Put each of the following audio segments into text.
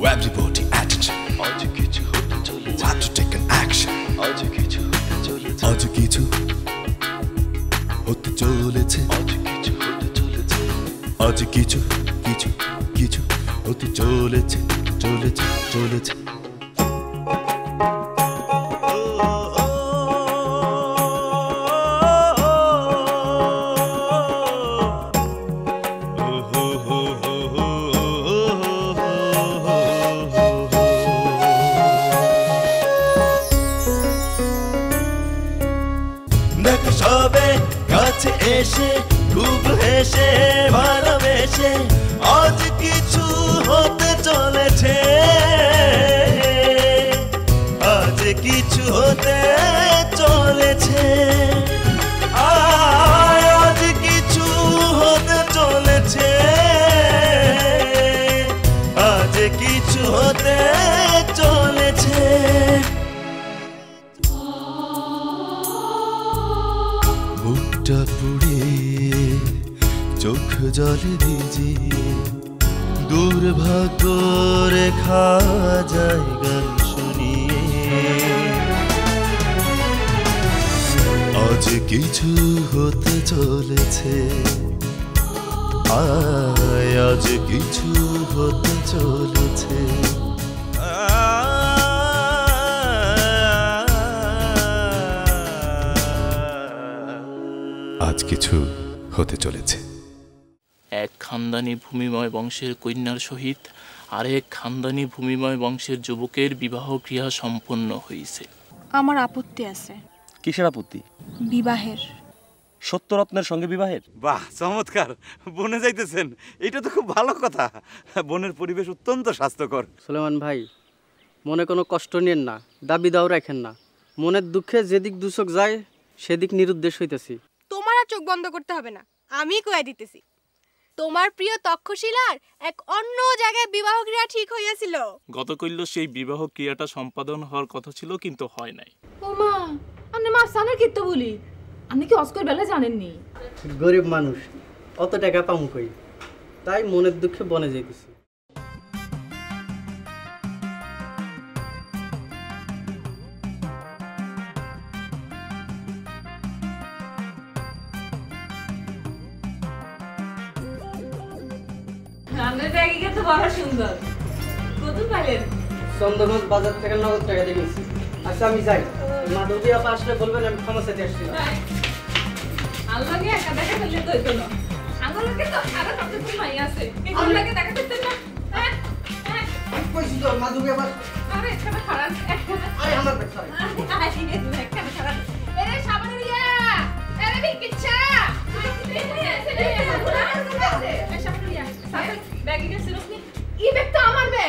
Everybody attention. Have to take an action. আজ কিছু হতে চলেছে আজ কিছু কিছু কিছু হতে চলেছে চলেছে চলেছে সবে কাছে এসে খুব হেসে ভালোবেসে আজ কিছু হতে চলেছে আজ কিছু হতে চলেছে আজ কিছু হতে চলেছে আজ কিছু হতে চলেছে বুকটা পুড়িয়ে চোখ জলে ভিজিয়ে দুর্ভাগ্য রেখা যায় গান শুনিয়ে আজ কিছু হতে চলেছে আজ কিছু হতে চলেছে আজ কিছু হতে চলেছে এক খানদানি ভূমিময় বংশের কন্যার সহিত আরেক খানদানি ভূমিময় বংশের যুবকের বিবাহ ক্রিয়া সম্পন্ন হয়েছে। আমার আপত্তি আছে। কিসের আপত্তি? বিবাহের। সত্যরত্নের সঙ্গে বিবাহের? বাহ, চমৎকার। বনে যাইতেছেন, এটা তো খুব ভালো কথা। বনের পরিবেশ অত্যন্ত স্বাস্থ্যকর। সুলেমান ভাই, মনে কোনো কষ্ট নিয়েন না, দাবি দাও রাখেন না। মনের দুঃখে যেদিক দুচোখ যায় সেদিক নিরুদ্দেশ হইতেছি। তোমার আর চোখ বন্ধ করতে হবে না, আমি কইয়া দিতেছি। তোমার প্রিয় তক্ষশিলার এক অন্য জায়গায় বিবাহ ক্রিয়া ঠিক হইয়াছিল। গতকাল সেই বিবাহ ক্রিয়াটা সম্পাদন হওয়ার কথা ছিল, কিন্তু হয় নাই। ওমা, আপনি মাফসানের কীর্ত বলি, আপনি কি অস্কর বেলা জানেননি? গরিব মানুষ, অত টাকা পামু কই, তাই মনের দুঃখে বনে যাইতেছি। চন্দ্রগঞ্জ বাজার থেকে নগদ টাকা দিয়েছি। আচ্ছা আমি যাই, মাধবী আপা আসলে বলবেন আমি ক্ষমা চাইতে আসছি। মাধবী আপা আমার bag.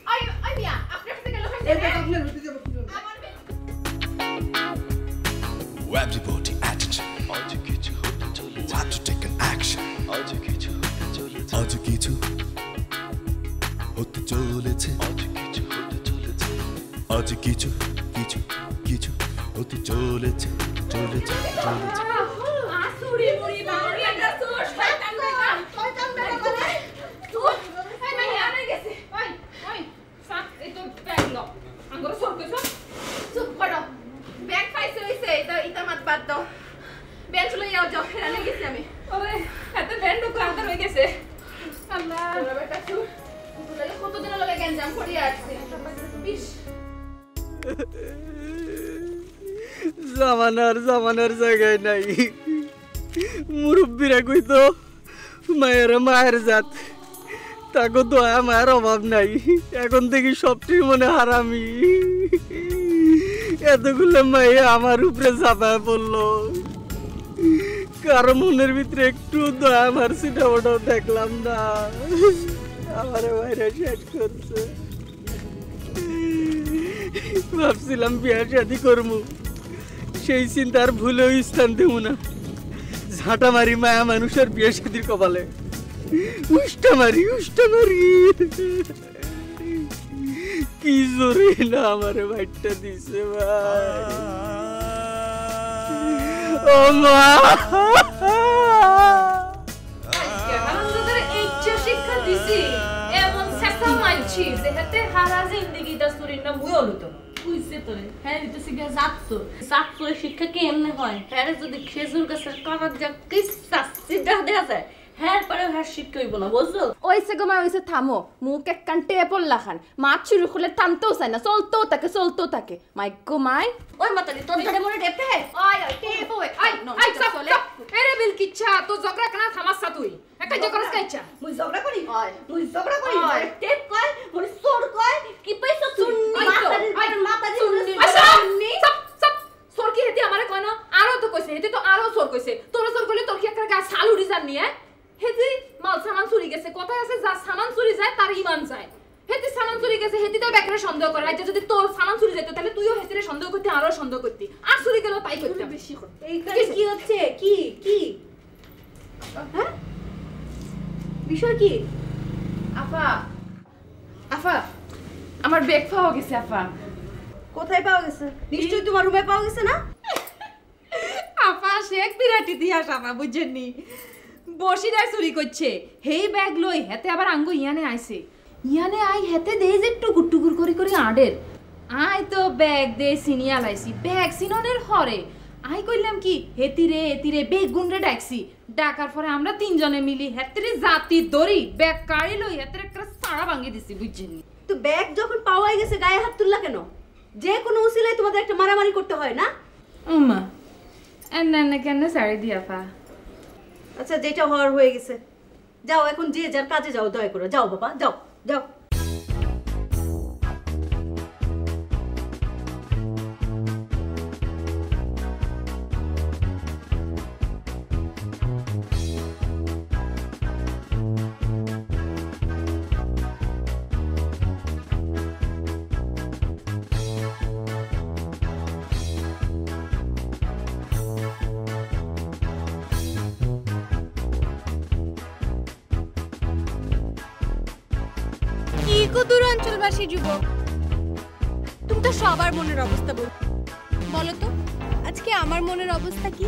Everybody attention. Have to take an action. আজ কিছু হতে চলেছে আজ কিছু কিছু কিছু হতে চলেছে চলেছে চলেছে জামানার জায়গায় নাই। মুরব্বীরা কইতো মায়ের জাত, তাকে দয়া মায়ের অভাব নাই। এখন থেকে সবটি মনে হারামি। এতগুলো মায়ে আমার উপরে চাপায় পড়লো, কারো মনের ভিতরে একটু দয়া মারছিটা ওটাও দেখলাম না। আমার বাইরে শেষ করছে। ভাবছিলাম বিয়া শাদি করবো, সেই চিন্তার ভুলেও স্থান দেব না। ঝাঁটা মারি মায়া মানুষের বিয়ে শাদির কপালে, উষ্টা মারি কি জোরে না আমার ভাইটা দিছে ভাই। ও মা, শিক্ষা দিছি এমন শেষা মাইছ বুঝছি যে হেতে হারা জিন্দেগিটা চুরির না মুই হলো তো বুঝছে তোরে হ্যাঁ তো শিখে যাচ্ছো যাচ্ছো শিক্ষা কি এমনি হয় হ্যাঁ যদি খেজুর গাছের কাগজ যা কিস্তা সিদ্ধা দেয়া যায় হ্যাঁ পরে হ্যাঁ শিক্ষা হইব না বুঝছো ওইসে গোমা ওইসে থামো মুখ এক কান্টে পড়লা খান মাছ শুরু করলে থামতেও চায় না চলতেও থাকে মাই গোমাই ওই মাতালি তোর ধরে মনে ডেপে আয় আয় টেপ ওই আয় আয় সব এরে বিল কিচ্ছা তো ঝগড়া কেন থামাসা তুই একটা যে করস কাইছা মুই ঝগড়া করি টেপ কয় মনে সোর কয় কি পয়সা চুন্নি মাতালি সব সোর কি হেতি আমারে কয় না আরো তো কইছে হেতি তো আরো সোর কইছে তোর সোর কইলে তোর কি একটা গা ছাল উড়ি যান নিয়ে হেতি মাল সামান চুরি গেছে কথায় আছে যা সামান চুরি যায় তার ঈমান যায় হেতি সামান চুরি গেছে হেতি তো বেকরে সন্দেহ করে আজ যদি তোর সামান চুরি যেত তাহলে তুইও হেতিরে সন্দেহ করতে আরো সন্দেহ করতি আর চুরি গেল তাই করতে বেশি কর এইখানে কি হচ্ছে কি হ্যাঁ বিষয় কি আফা আমার ব্যাগ পাওয়া গেছে আফা কোথায় পাওয়া গেছে নিশ্চয়ই তোমার রুমে পাওয়া গেছে না আফা শেখ বিরাটি ইতিহাস আফা বুঝছেননি বসিদার চুরি করছে হেই ব্যাগ লই হেতে আবার আঙ্গু ইয়ানে আইছে ইয়ানে আই হেতে দেই যে টুকুর টুকুর করে আডের আই তো ব্যাগ দে সিনিয়া লাইছি ব্যাগ সিননের হরে আই কইলাম কি হেতিরে বেগুন রে ডাকছি ডাকার পরে আমরা তিনজনে মিলি হেতিরে জাতি দড়ি ব্যাগ কাড়ি লই হেতিরে একটা সাড়া ভাঙি দিছি বুঝছেননি তো ব্যাগ যখন পাওয়াই গেছে গায়ে হাত তুললা কেন যে কোনো উসিলায় তোমাদের একটা মারামারি করতে হয় না ওমা এন্না কেন সারি দিয়া পা আচ্ছা যেটা হওয়ার হয়ে গেছে যাও এখন যে যার কাজে যাও দয়া করে যাও বাবা যাও দূরাঞ্চলবাসী যুবক তুমি তো সবার মনের অবস্থা বলো তো আজকে আমার মনের অবস্থা কি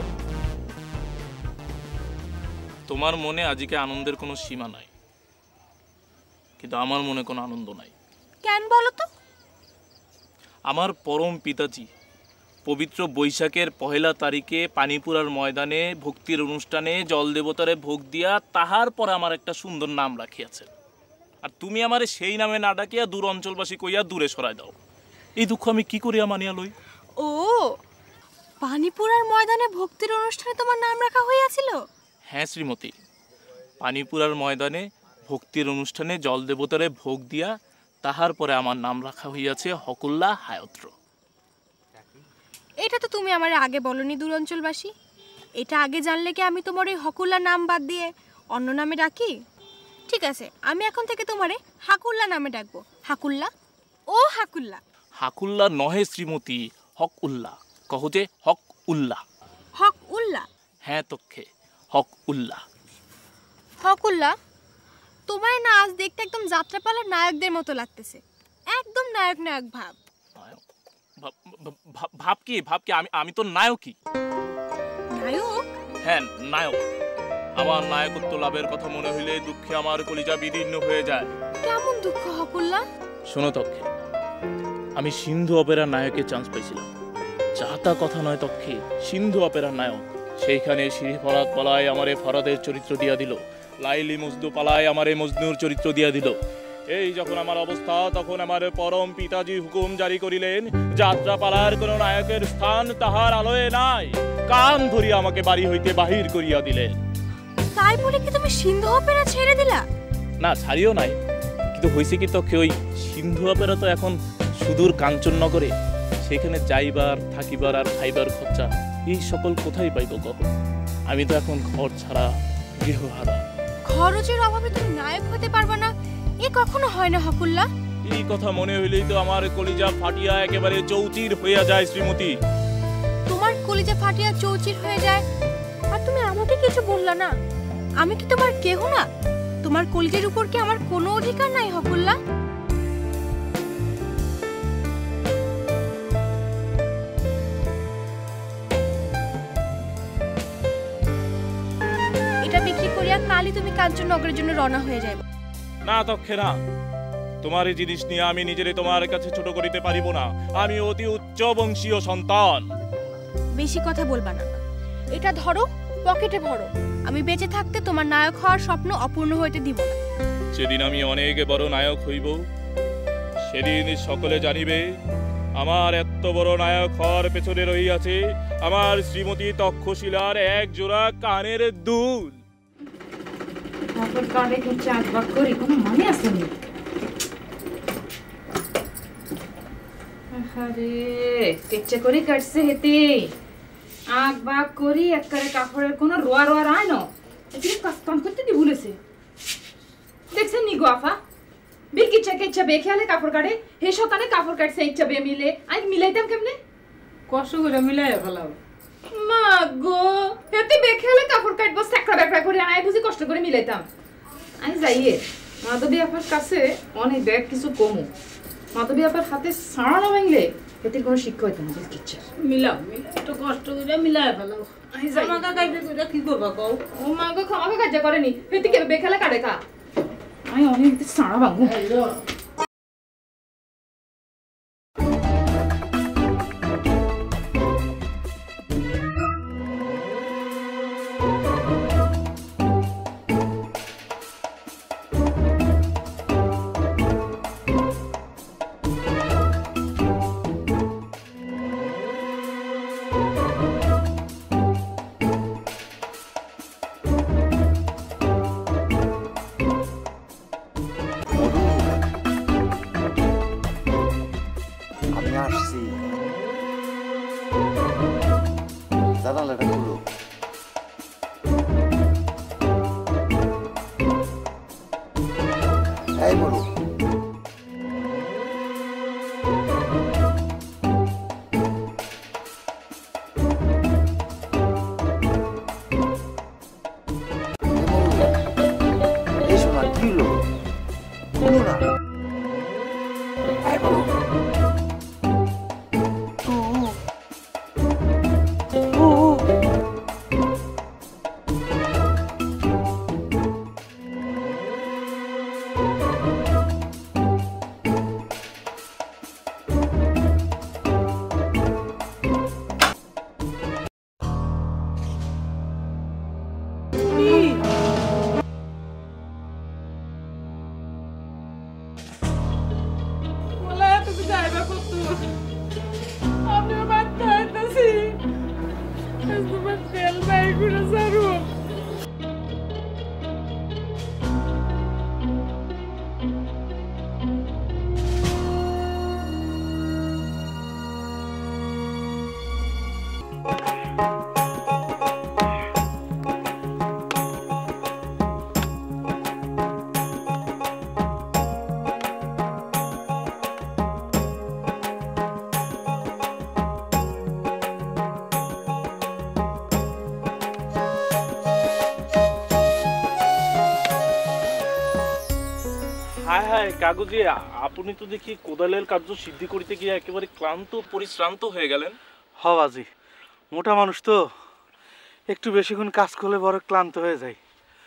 তোমার মনে আজকে আনন্দের কোনো সীমা নাই কিন্তু আমার মনে কোনো আনন্দ নাই কেন বলো তো আমার পরম পিতাজি পবিত্র বৈশাখের 1 তারিখে পানিপুরার ময়দানে ভক্তির অনুষ্ঠানে জল দেবতারে ভোগ দিয়া তাহার পর আমার একটা সুন্দর নাম রাখিয়াছেন আর তুমি আমারে সেই নামে না ডাকিয়া দূর অঞ্চলবাসী কইয়া দূরে সরাই দাও এই দুঃখ আমি কি করিয়া মানিয়া লই ও পানিপুরার ময়দানে ভক্তির অনুষ্ঠানে তোমার নাম রাখা হইয়াছিল হ্যাঁ শ্রীমতী পানিপুরার ময়দানে ভক্তির অনুষ্ঠানে জল দেবতারে ভোগ দিয়া তাহার পরে আমার নাম রাখা হইয়াছে হকুল্লা হায়ত্র এটা তো তুমি আমার আগে বলনি দূরাঞ্চলবাসী এটা আগে জানলে কি আমি তোমার এই হকুল্লা নাম বাদ দিয়ে অন্য নামে ডাকি ঠিক আছে আমি এখন থেকে তোমারে হাকুল্লা নামে ডাকবো হাকুল্লা ও হাকুল্লা হাকুল্লা নহে শ্রীমতী হক উল্লাহ কহ যে হক উল্লাহ হক উল্লাহ হ্যাঁ তক্ষে হক উল্লাহ হকুল্লা তোমার না আজ দেখতে একদম যাত্রাপালার নায়কদের মতো লাগতেছে একদম নায়ক ভাব ভাব কি আমি তো নায়কই নায়ক হ্যাঁ নায়ক আমার নায়কত্ব লাভের কথা মনে হইলে দুঃখে আমার কলিজা বিদীর্ণ হয়ে যায় কেমন দুঃখ হকুল্লা শোনো তক্ষে আমি সিন্ধু অপেরার নায়কের চান্স পাইছিলাম যাতা কথা নয় তক্ষে সিন্ধু অপেরার নায়ক সেইখানে শ্রী ফরাদ পালায় আমারে ফরাদের চরিত্র দিয়া দিল লাইলি মজনু পালায় আমারে মজনুর চরিত্র দিয়া দিল এই যখন আমার অবস্থা তখন আমার পরম পিতাজি হুকুম জারি করিলেন যাত্রা পালার কোন নায়কের স্থান তাহার আলোয় নাই কান ধরিয়া আমাকে বাড়ি হইতে বাহির করিয়া দিলেন তাই বলে কি তুমি সিন্ধু অপেরা ছেড়ে দিলা না ছাড়িও নাই কিন্তু হইছে কি তক্ষে ওই সিন্ধু অপেরা তো এখন সুদূর কাঞ্চননগরে সেখানে যাইবার থাকিবার আর খাইবার খরচা এই সকল কোথায় পাইব কহ আমি তো এখন ঘর ছাড়া গৃহহারা খরচের অভাবে তুমি নায়ক হতে পারবা না এ কখনো হয় না হকুল্লা এই কথা মনে হইলেই তো আমার কলিজা ফাটিয়া একেবারে চৌচির হইয়া যায় শ্রীমতী তোমার কলিজা ফাটিয়া চৌচির হয়ে যায় আর তুমি আমাকে কিছু বললা না আমি কি তোমার কেহ না তোমার কলিজার উপর কি আমার কোনো অধিকার নাই হকুল্লা এটা বিক্রি করিয়া কালই তুমি কাঞ্চননগরের জন্য রওনা হয়ে যাবে না তক্ষে না তোমার এই জিনিস নিয়ে আমি নিজেরে তোমার কাছে ছোট করিতে পারিব না। আমি অতি উচ্চ বংশীয় সন্তান। বেশি কথা বলবা না। এটা ধরো, পকেটে ভরো। আমি বেঁচে থাকতে তোমার নায়ক হওয়ার স্বপ্ন অপূর্ণ হইতে দিব না। সেদিন আমি অনেক বড় নায়ক হইব, সেদিন সকলে জানিবে আমার এত বড় নায়ক হওয়ার পেছনে রহিয়াছে আমার শ্রীমতী তক্ষশিলার এক জোড়া কানের দুল। কানে কিছু আঁকবাক করি কোনো মানে আসেনি। আরে কেচ্চা করে কাটছে হেতে আঁকবাক করি একবারে কাপড়ের কোনো রোয়া রোয়া রায় না। এদিকে কাম করতে দি ভুলেছে। দেখছেন নি গো আফা, বিকিচ্ছা কেচ্চা বেখেয়ালে কাপড় কাটে, হে সকালে কাপড় কাটছে ইচ্ছা বে মিলে। আমি মিলাইতাম কেমনে? কষ্ট করে মিলাই ফেলাও। মা গো, হেতে বেখেয়ালে কাপড় কাটবো স্যাকড়া ব্যাকড়া করে, আই বুঝি কষ্ট করে মিলাইতাম। আমি যাইয়ে মাধবী আপার কাছে অনেক ব্যাগ কিছু কমু। মাধবী আপার হাতে সাড়ানো ভাঙলে এতে কোনো শিক্ষা হইতো না বিকিচ্ছা। মিলাও মিলাও, একটু কষ্ট করে মিলাই ফেলাও। আমি যাই আমাকে কাটে করে কি করবা কও? ও মা গো, আমাকে কাজা করেনি, হেতে কে বেখেয়ালে কাটে কা? আমি অনেক সাড়া ভাঙবো। কাগজে আপনি তো দেখি কোদালের কার্য সিদ্ধি করিতে গিয়ে একেবারে ক্লান্ত পরিশ্রান্ত হয়ে গেলেন। হবাজি, মোটা মানুষ তো একটু বেশিক্ষণ কাজ করলে বড় ক্লান্ত হয়ে যায়।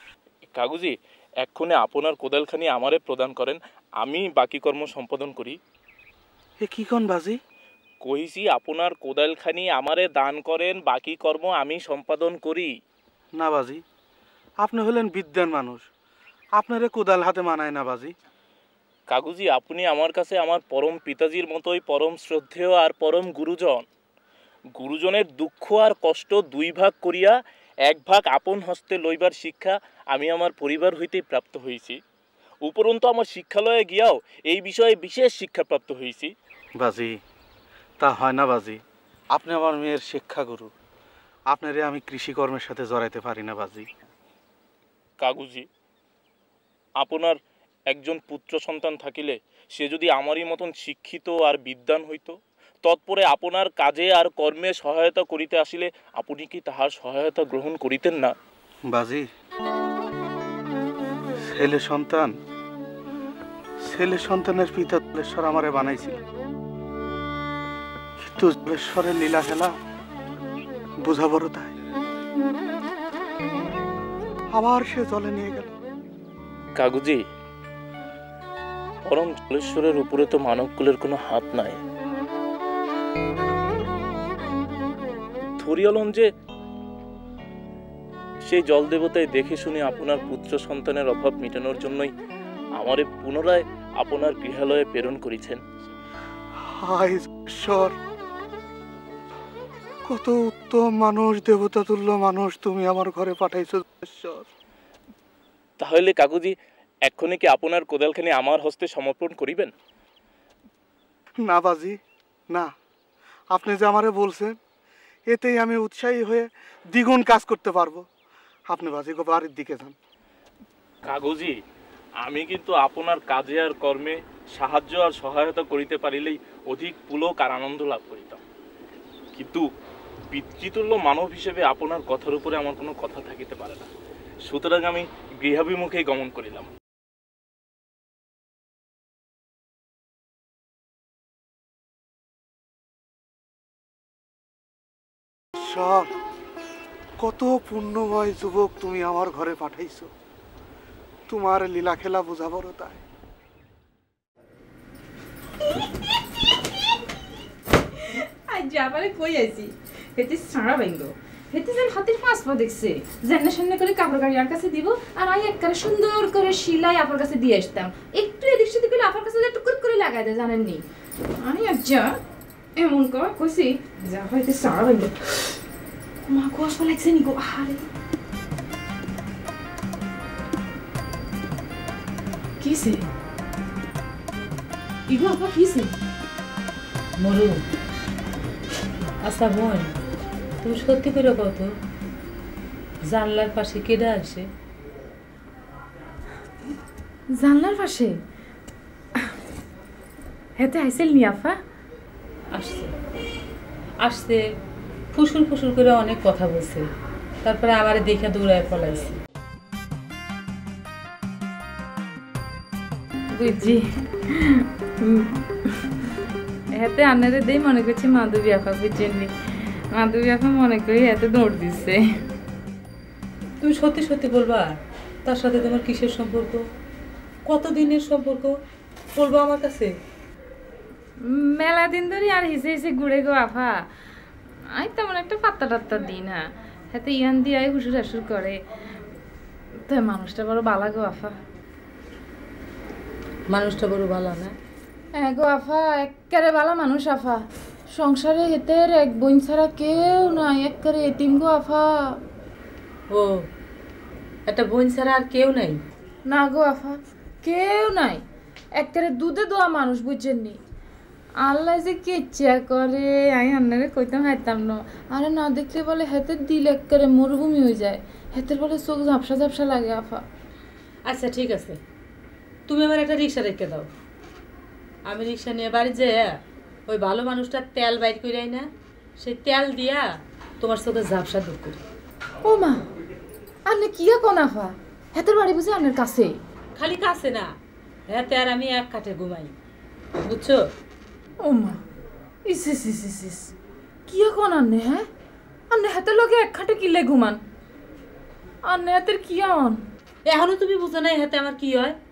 কাগজি, এক্ষণে আপনার কোদালখানি আমারে প্রদান করেন, আমি বাকি কর্ম সম্পাদন করি। এ কি কোন বাজি? কইছি আপনার কোদালখানি আমারে দান করেন, বাকি কর্ম আমি সম্পাদন করি। না বাজি, আপনি হলেন বিদ্যান মানুষ, আপনারে কোদাল হাতে মানায় না বাজি। কাগুজি, আপনি আমার কাছে আমার পরম পিতাজির মতোই পরম শ্রদ্ধেয় আর পরম গুরুজন। গুরুজনের দুঃখ আর কষ্ট দুই ভাগ করিয়া এক ভাগ আপন হস্তে লইবার শিক্ষা আমি আমার পরিবার হইতেই প্রাপ্ত হয়েছি। উপরন্তু আমার শিক্ষালয়ে গিয়াও এই বিষয়ে বিশেষ শিক্ষা প্রাপ্ত হয়েছি। বাজি, তা হয় না বাজি, আপনি আমার মেয়ের শিক্ষাগুরু, আপনারে আমি কৃষিকর্মের সাথে জড়াইতে পারি না বাজি। কাগুজি, আপনার একজন পুত্র সন্তান থাকিলে সে যদি আমারই মতন শিক্ষিত আর বিদ্বান হইত, তৎপরে আপনার কাজে আর কর্মে সহায়তা করিতে আসিলে আপনি কি তাহার সহায়তা গ্রহণ করিতেন না? বাজি, ছেলে সন্তানের পিতা জলেশ্বর আমারে বানাইছিল, কিন্তু জলেশ্বরের লীলা খেলা বোঝা বড় তাই আবার সে জলে নিয়ে গেল। কাগুজি, বরং জলেশ্বরের উপরে তো মানবকুলের কোনো হাত নাই। ধরিয়ালন যে সেই জল দেবতায় দেখে শুনে আপনার পুত্র সন্তানের অভাব মেটানোর জন্যই আমারে পুনরায় আপনার গৃহালয়ে প্রেরণ করেছেন। হায় ঈশ্বর, কত উত্তম মানুষ, দেবতা তুল্য মানুষ তুমি আমার ঘরে পাঠাইছো ঈশ্বর। তাহলে কাকুজি এক্ষণে কি আপনার কোদালখানি আমার হস্তে সমর্পণ করিবেন? না বাজি না, আপনি যে আমারে বলছেন এতেই আমি উৎসাহী হয়ে দ্বিগুণ কাজ করতে পারবো। আপনি বাজি গো বাড়ির দিকে যান। কাকুজি আমি কিন্তু আপনার কাজে আর কর্মে সাহায্য আর সহায়তা করিতে পারিলেই অধিক পুলক আর আনন্দ লাভ করিতাম, কিন্তু পিতৃতুল্য মানব হিসেবে আপনার কথার উপরে আমার কোনো কথা থাকিতে পারে না। সুতরাং আমি গৃহাভিমুখেই গমন করিলাম। ঈশ্বর, কত পুণ্যময় যুবক তুমি আমার ঘরে পাঠাইছো, তোমার লীলা খেলা বোঝা বড় তাই। আজ যাবারে কই আইছি হেতে সারা বাইঙ্গো হেতে যেন হাতের পাঁচ পা দেখছে জান্না সামনে করে কাপড় গাড়ি আর কাছে দিব আর আই একবারে সুন্দর করে সিলাই আপনার কাছে দিয়ে আসতাম। একটু এদিক সেদিক করে আপনার কাছে টুকুর করে লাগাই দেয় জানেন নি। আমি আচ্ছা এমন কর কইছি যা হইতে সারা বাইঙ্গো মা কোয়াশ লাগছে নি গো। আরে কিসে ইগো আপা কিসে মরু? আচ্ছা বোন, তুমি সত্যি করে কত জানলার পাশে কেডা আসে? জানলার পাশে হেতে আইসেল নি আফা? আসছে আসছে ফুসুর ফুসুর করে অনেক কথা বলছে, তারপরে আবার দেখে দৌড়ায় পলাইছে। বুঝছি হেতে আনারে দেই মনে করছি মাধবী আপা, বুঝছেন নি? মাধবী আপা মনে করি এত দৌড় দিচ্ছে। তুমি সত্যি সত্যি বলবা তার সাথে তোমার কিসের সম্পর্ক, কতদিনের সম্পর্ক বলবো আমার কাছে? মেলা দিন ধরে আর হিসে হিসে ঘুরে গো আফা। আমি তেমন একটা পাত্তা টাত্তা দিই না, হাতে ইয়ান দিয়ে আই হুসুর হাসুর করে। তো মানুষটা বড় বালা গো আফা। মানুষটা বড় ভালো না? হ্যাঁ গো আফা, একেবারে বালা মানুষ আফা। সংসারে হেতের এক বোন ছাড়া কেউ নাই, একেবারে এতিম গো আফা। ও একটা বোন ছাড়া আর কেউ নাই? না গো আফা, কেউ নাই, একেবারে দুধে দোয়া মানুষ, বুঝছেন নি? আল্লাহ যে কি ইচ্ছা করে আমি আপনারে কইতাম হাইতাম না। আরে না দেখলে বলে হেতের দিল একেবারে মরুভূমি হয়ে যায়, হেতের বলে চোখ ঝাপসা ঝাপসা লাগে আফা। আচ্ছা ঠিক আছে, তুমি আমার একটা রিক্সা রেখে দাও, আমি রিক্সা নিয়ে বাড়ি যাই ওই ভালো মানুষটার তেল বাইর করাই না, সেই তেল দিয়া তোমার চোখে ঝাপসা দূর করি। ও মা, আপনি কি কোন আফা? হেতের বাড়ি বুঝি আপনার কাছে? খালি কাছে না, হেতে আর আমি এক কাঠে ঘুমাই, বুঝছো? ও মা, ইস ইস ইস ইস ইস, কি কোন আনে? হ্যাঁ আপনি হাতের লোকে এক খাটে কিলে ঘুমান? আনে হাতের কি আন? এখনো তুমি বুঝো না হাতে আমার কি হয়?